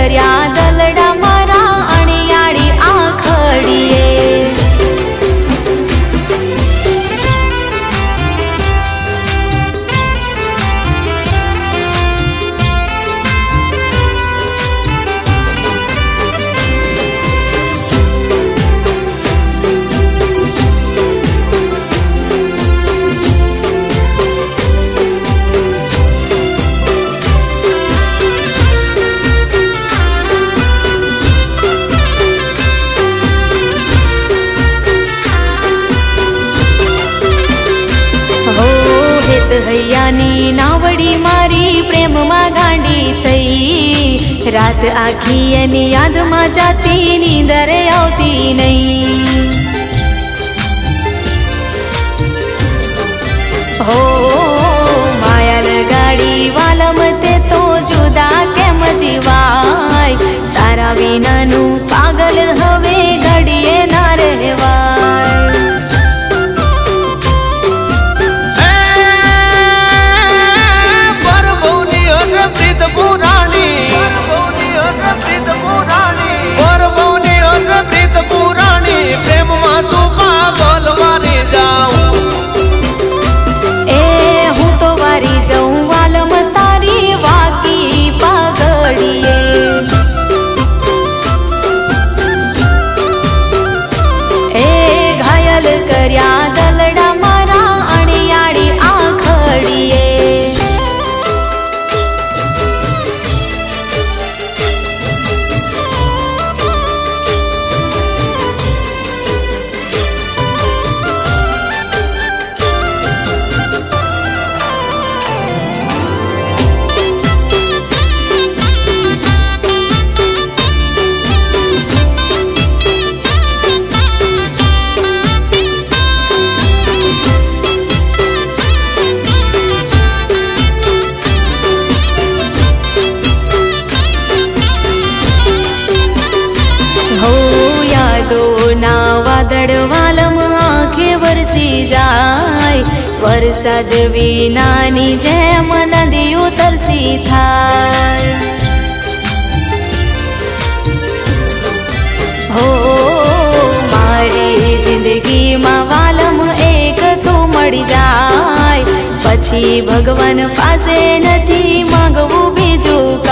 कर्या दलड़ा मारा अणियाड़ी आखड़िए। हैयानी नावड़ी मारी प्रेम में गांडी थई। रात आखी एनी याद में जाती नींदर आवती नहीं। हो माया लगाड़ी वालम ते तो जुदा केम जीवाय। तारा विनानु पागल हवे घड़िए ना रहवाय। वरसाद विनानी जेम नदी उतरसी थाय। हो मारी जिंदगी में वालम एक तो मળી जाय। पछी भगवान पासे नथी मांगवू बीजू।